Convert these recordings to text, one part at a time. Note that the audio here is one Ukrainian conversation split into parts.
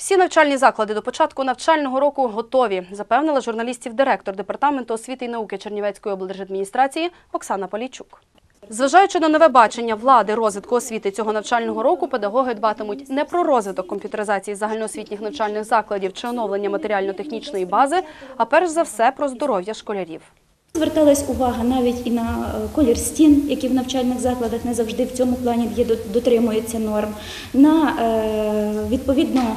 Всі навчальні заклади до початку навчального року готові, запевнила журналістів директор Департаменту освіти і науки Чернівецької облдержадміністрації Оксана Полійчук. Зважаючи на нове бачення влади розвитку освіти цього навчального року, педагоги дбатимуть не про розвиток комп'ютеризації загальноосвітніх навчальних закладів чи оновлення матеріально-технічної бази, а перш за все про здоров'я школярів. Зверталась увага навіть і на колір стін, які в навчальних закладах не завжди в цьому плані дотримуються норм, на відповідно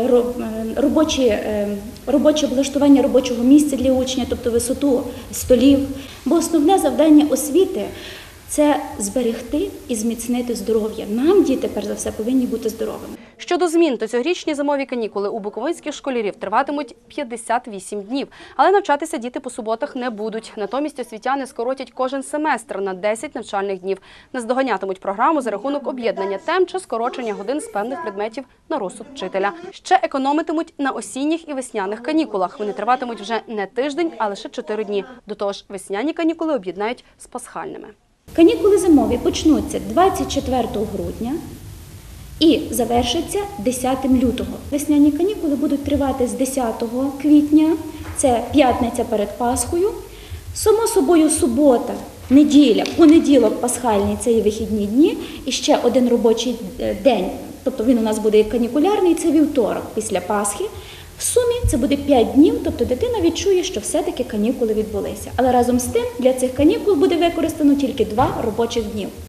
робоче облаштування робочого місця для учня, тобто висоту столів. Бо основне завдання освіти – це зберегти і зміцнити здоров'я. Нам діти, перш за все, повинні бути здоровими. Щодо змін, то цьогорічні зимові канікули у буковинських школярів триватимуть 58 днів. Але навчатися діти по суботах не будуть. Натомість освітяни скоротять кожен семестр на 10 навчальних днів. Наздоганятимуть програму за рахунок об'єднання тем чи скорочення годин з певних предметів на розсуд вчителя. Ще економитимуть на осінніх і весняних канікулах. Вони триватимуть вже не тиждень, а лише 4 дні. До того ж, весняні канікули об'єднають з пасхальними. Канікули зимові почнуться 24 грудня і завершаться 10 лютого. Весняні канікули будуть тривати з 10 квітня, це п'ятниця перед Пасхою. Само собою субота, неділя, понеділок, пасхальний – це і вихідні дні, і ще один робочий день, тобто він у нас буде канікулярний, це вівторок після Пасхи. В сумі це буде 5 днів, тобто дитина відчує, що все-таки канікули відбулися. Але разом з тим для цих канікул буде використано тільки 2 робочих днів.